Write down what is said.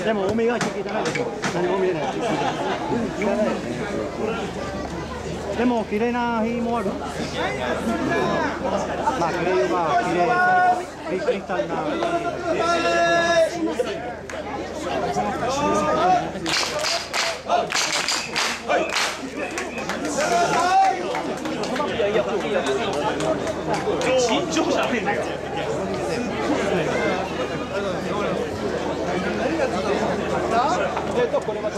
でも多めが聞いてないでしょ。何も見えない。聞いてないよね。でも綺麗な日もある。まあ綺麗は綺麗。びっくりしたな。 緊張じゃねえんだよ。 これまた。